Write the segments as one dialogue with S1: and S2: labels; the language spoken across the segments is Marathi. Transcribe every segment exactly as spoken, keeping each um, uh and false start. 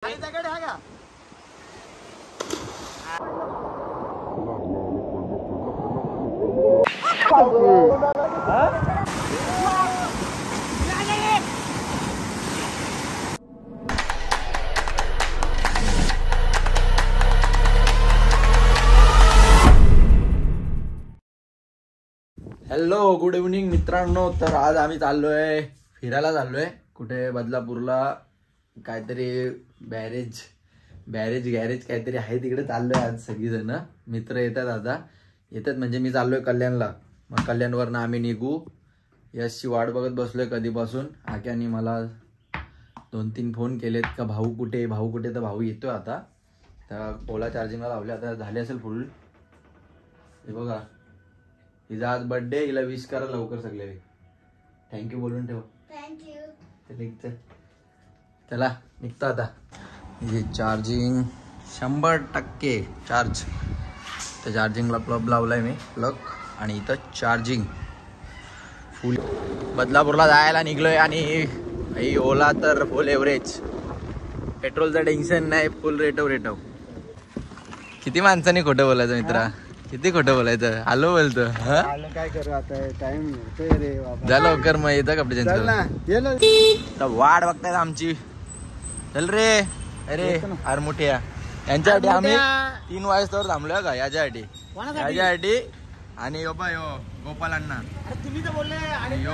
S1: हॅलो गुड इव्हनिंग मित्रांनो. तर आज आम्ही चाललोय फिरायला, चाललोय कुठे बदलापूरला. काहीतरी बॅरेज बॅरेज गॅरेज काहीतरी आहे तिकडे चाललोय आज. सगळीजण मित्र येतात, आता येतात म्हणजे मी चाललोय कल्याणला. मग कल्याणवरनं आम्ही निघू. यशची वाट बघत बसलोय कधीपासून. आक्याने मला दोन तीन फोन केलेत का भाऊ कुठे भाऊ कुठे तर भाऊ येतोय आता. तर ओला चार्जिंगला लावले, आता झाले असेल फुल. हे बघा, हिचा आज बर्थडे, हिला विश करा लवकर सगळे. थँक्यू बोलून ठेव. थँक्यू. चला निघतो आता. हे चार्जिंग शंभर टक्के चार्ज. तर चार्जिंगला प्लग लावलाय मी, प्लग. आणि इथं चार्जिंग फुल. बदलापूरला जायला निघलोय आणि ओला तर फुल एव्हरेज. पेट्रोलचं टेन्शन नाही, फुल रेटव रेटव. किती माणसांनी खोटं बोलायचं मित्रा, किती खोटं बोलायचं. आलो बोलतो.
S2: काय करू आता, टाइम रे
S1: जा लवकर. मग येतं कपडे चेंज करून. वाट बघतायत आमची. चल रे. अरे अरे मोठ्या यांच्यासाठी आम्ही तीन वाजतावर थांबलोय का, याच्यासाठी याच्यासाठी. आणि यो बा यो गोपाल अण्णा
S2: तुम्ही तर बोलले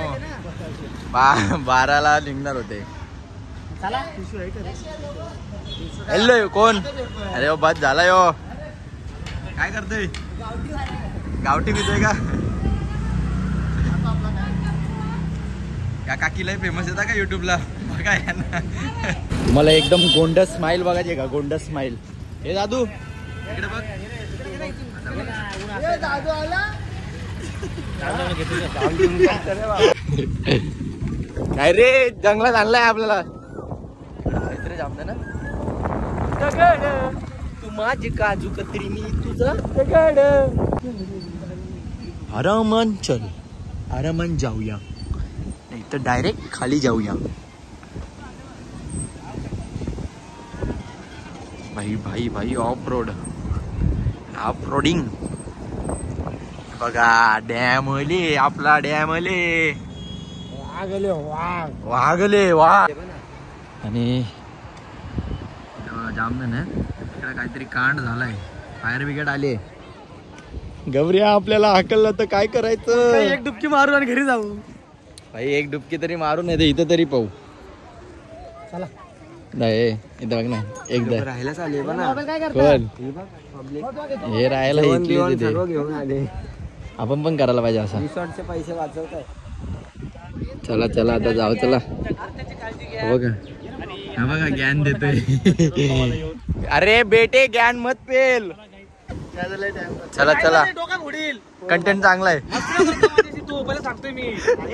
S1: बा बाराला निघणार होते. हॅलो कोण. अरे बस झाला यो. काय करतोय, गावठी पितोय का. या काकीला फेमस येतात का युट्यूबला, बघा यांना. मला एकदम गोंडस स्माइल बघायचे का, गोंडस स्माइल. हे दादू इकडे बघ. काय रे, जंगलात आणलाय आपल्याला. काहीतरी जामत ना. तू माझी काजू कतरी, मी तुझं दगड. आरामान चल, आरामान जाऊया, नाही तर डायरेक्ट खाली जाऊया. भाई भाई भाई ऑफ रोड, ऑफ रोडिंग. बघा डॅम होले, आपला डॅम होले.
S2: वागले वाघ
S1: वागले वाघ. आणि जामन आहे तिकडे, काहीतरी कांड झालाय. फायर ब्रिगेड आले. गौऱ्या आपल्याला हाकललं तर काय करायचं.
S2: एक डुबकी मारू आणि घरी जाऊ.
S1: भाई एक डुबकी तरी मारून येते, इथं तरी पाहू.
S2: चला
S1: नाही इथं बघ ना, एकदा
S2: राहायलाच आले बघा.
S1: कोण हे राहायला
S2: घेऊन आले.
S1: आपण पण करायला पाहिजे असं.
S2: रिसॉर्टचे पैसे वाचवताय.
S1: चला चला आता जाऊ. चला बघा, हा बघा ज्ञान देतोय. अरे बेटे ज्ञान मत पेल. चला चला, कंटेंट चांगला आहे.
S2: सांगतोय मी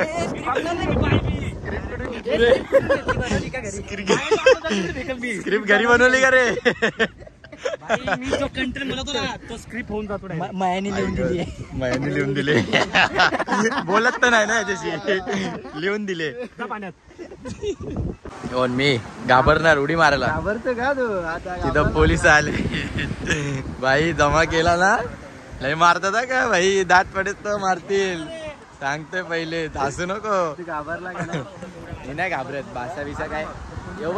S1: स्क्रिप्ट घरी बनवली का रे.
S2: मी जो कंटेंट बनवतो ना, तो स्क्रिप्ट होऊन जातो. मायाने लिहून दिली,
S1: मायाने लिहून दिले. बोलत तर नाही ना याच्याशी, लिहून दिले पाण्यात. मी घाबरणार उडी मारायला.
S2: घाबरतो का तू आता.
S1: तिथं पोलिस आले. भाई जमा केला ना, लय मारतात का भाई. दात पडेत तर मारतील, सांगतोय पहिले. हसू नको.
S2: घाबरला
S1: मी नाही घाबरत. भाषा बिषा काय येऊ.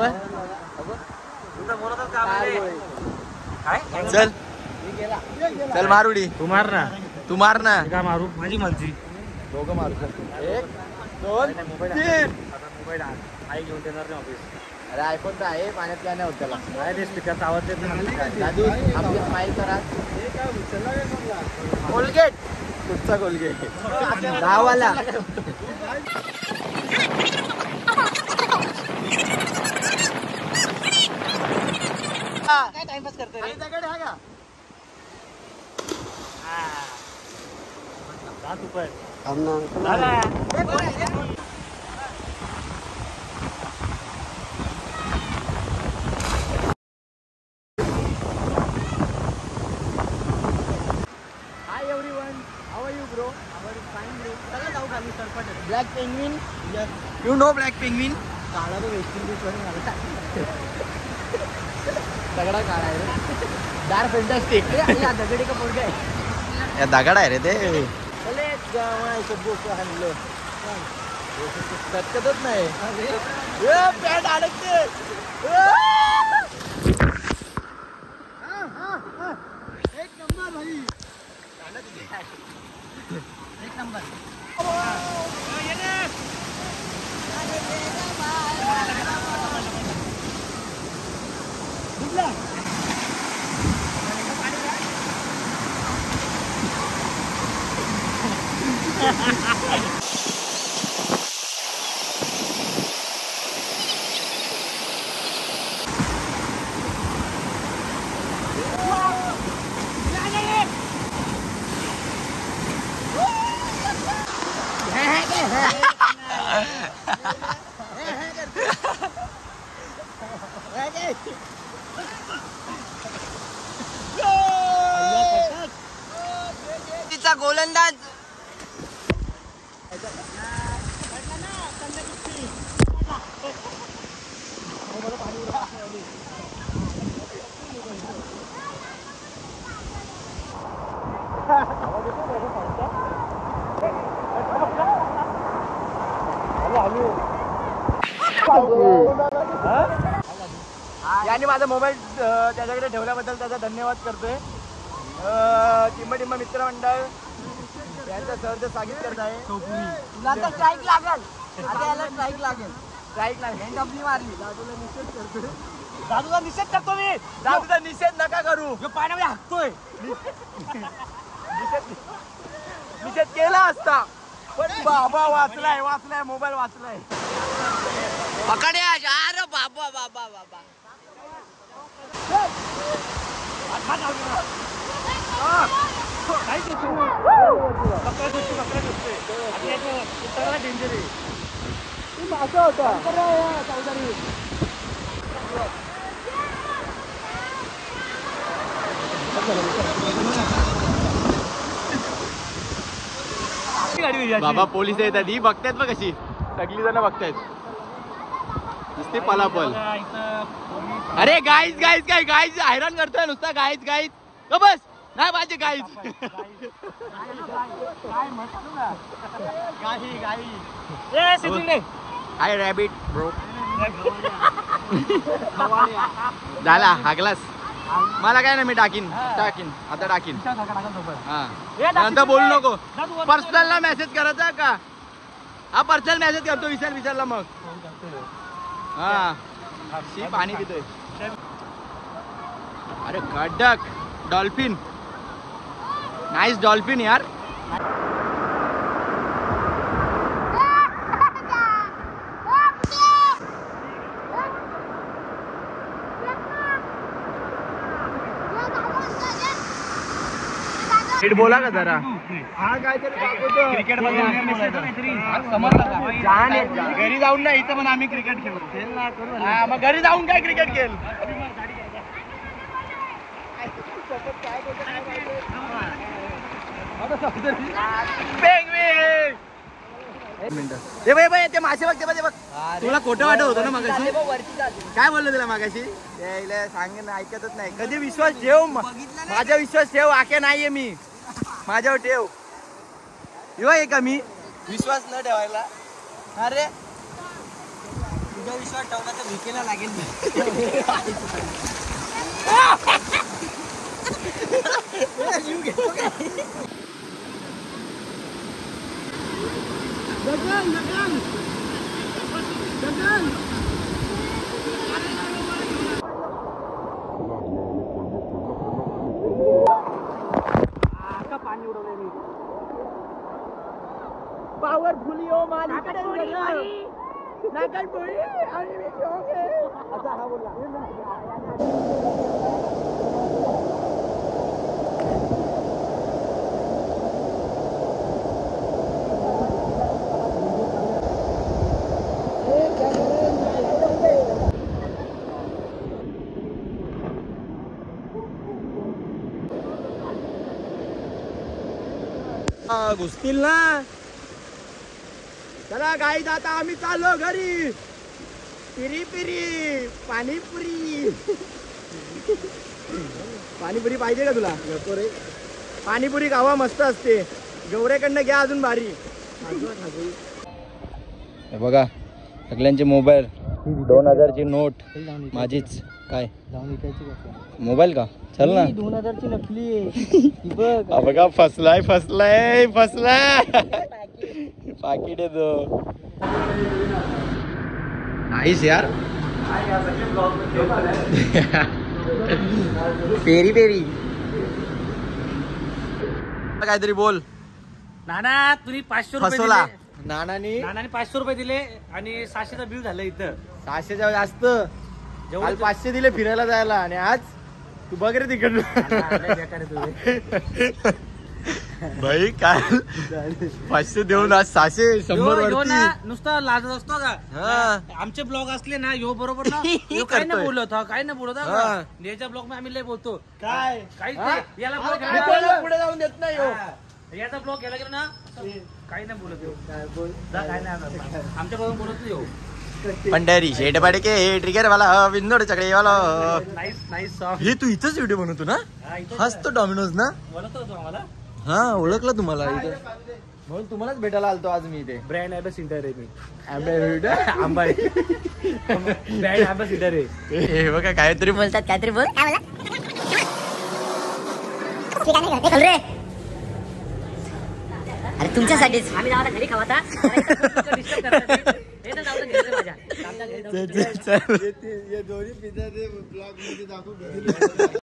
S1: चल चल मार उडी.
S2: तू मार ना,
S1: तू मार ना.
S2: का मारू, माझी मर्जी.
S1: दोघं मारू. एक दोन तीन.
S2: मोबाईल आई घेऊन देणार नाही ऑफिस.
S1: अरे आयफोन तर आहे, पाण्यात काय नाही होत त्याला.
S2: काय ते स्पीकर आवाज देत नाही.
S1: दादू आपली स्माइल करा. कोलगेट कुठचा कोलगेट, गावाला.
S2: काय टाइमपास करतोय रे. दगड आहे का. सात रुपये.
S1: Hi everyone, how are you bro? Our fine bro. चला जाऊ खाली सरपट. Black penguin. Yes. You know black penguin? काळा तो वेस्ट इंडिज वरून आला. दगडा काढा आहे रे दार फॅन्टास्टिक
S2: या दगडी का पोरगा आहे
S1: या दगड आहे रे ते अरे जमायचं बोक हाणलं कटकतच नाही पॅन्ट अडकते
S2: एक नंबर भाई एक नंबर
S1: तिचा गोलंदाज याने माझा मोबाईल त्याच्याकडे ठेवल्याबद्दल त्याचा धन्यवाद करतोय. टिंब टिंब मित्रमंडळ यांचं सहर्ष स्वागत करत आहे.
S2: नंतर स्ट्राईक लागेल आता याला स्ट्राईक लागेल
S1: स्ट्राईक नाही
S2: डबली मारली
S1: दादूला निषेध करतोय.
S2: दादूचा निषेध करतो मी
S1: दादूचा निषेध नका करू.
S2: पाण्यामध्ये हाकतोय
S1: निषेध निषेध केला असता पण बाबा वाचलाय वाचलाय मोबाईल वाचलाय. पकड्या अरे बाबा बाबा बाबा
S2: डेंजर आहे
S1: असं होतं
S2: चौधरी
S1: बाबा पोलीस येतात ही बघतायत बघ कशी सगळी जण बघतायत नुसते पलापल. अरे गाईज गाईज काय गाईज हैराण करतोय नुसता गाईज गाईज ग बस नाही पाहिजे गाईज हाय रॅबिट ब्रो झाला हागलास मला काय ना मी टाकीन टाकीन आता टाकीन हा नंतर बोलू नको. पर्सनल ला मेसेज करायचा का हा पर्सनल मेसेज करतो विचार विचारला मग हा शी पाणी पितोय. अरे खडक डॉल्फिन नाईस डॉल्फिन यार. बोला का जरा हा काहीतरी क्रिकेट घरी जाऊन ना इथं पण आम्ही क्रिकेट खेळू. हा मग घरी जाऊन काय क्रिकेट खेळ ते बाई बाई ते मासे बघ ते बघ तुला खोटं वाटत होतं ना मागाशी काय बोललो तुला मागाशी सांग ना ऐकतच नाही. कधी विश्वास ठेव माझा विश्वास ठेव आखे नाहीये मी माझ्यावर ठेव येऊ आहे का मी विश्वास न ठेवायला. अरे
S2: तुझा विश्वास ठेवला तर भिकेला लागेल गगन गगन गगन पाणी उडवले
S1: पावरफुली ओ मालिकडे नाकात पोळी आणि मी शौक आहे असा हा बोलला. घुसतील ना. चला गाईज आता आम्ही चाललो घरी. पिरी पिरी पाणीपुरी
S3: पाणीपुरी पाहिजे का तुला पाणीपुरी खावा मस्त असते गौऱ्याकडनं घ्या अजून भारी.
S1: हे बघा सगळ्यांचे मोबाईल दोन हजारची नोट माझीच काय मोबाईल का चल ना
S3: दोन हजारची नकली आहे
S1: हा बघा फसलाय फसलाय फसलाय पाकिट आहे तो नाहीस यार पेरी पेरी काहीतरी बोल.
S2: नाना तुम्ही पाचशे रुपये
S1: फसवला
S2: दिले.
S1: नानानी
S2: नानाने पाचशे रुपये दिले आणि सहाशेचा बिल झालं इथं.
S1: सहाशेच्या जास्त काल पाचशे दिले फिरायला जायला आणि आज तू बघ रे तिकडनं भाई काय पाचशे देऊन आज सहाशे शंभर
S2: यो
S1: वरती.
S2: ना नुसता लाजत असतो का
S1: हा.
S2: आमचे ब्लॉग असले ना यो बरोबर ना यो काय नाही बोलत हा काय नाही बोलत हा
S1: हा.
S2: याच्या ब्लॉग मध्ये आम्ही लय बोलतो
S1: काय
S2: काहीच
S1: हा?
S2: नाही याला
S1: हा,
S2: ब्लॉग
S1: मी कोणाला पुढे जाऊन देत नाही हो.
S2: याचा ब्लॉग केला गेला ना काही नाही बोलत ह्यो. जा, काय नाही आणणार. आमच्या बरोबर बोलत नाही ह्यो.
S1: पंढरी शेट पाडके ट्रिगर वाला बिंदोड चकडे वाला
S2: नाईस नाईस सॉन्ग
S1: हे तू इथंच व्हिडिओ बनवतो ना हाच तो डॉमिनोज ना
S2: बोलत होतो आम्हाला
S1: हा ओळखलं तुम्हाला इथं म्हणून तुम्हालाच भेटायला आलतो आज मी इथे
S2: ब्रँड ॲम्बॅसिडर आहे मी
S1: आंबे
S2: आंबाई ब्रँड ॲम्बॅसिडर आहे.
S1: हे बघा काहीतरी
S4: बोलतात काहीतरी बोल काय बोला रे अरे तुमच्यासाठीच
S2: आम्ही जाऊ घरी खावा आता. डिस्टर्ब करतात हे तर जाऊ घरी माझ्या आमच्या घरी जाऊ.
S1: चल, चल, चल.
S3: दोन्ही पिझ्झा ते ब्लॉग मध्ये दाखवू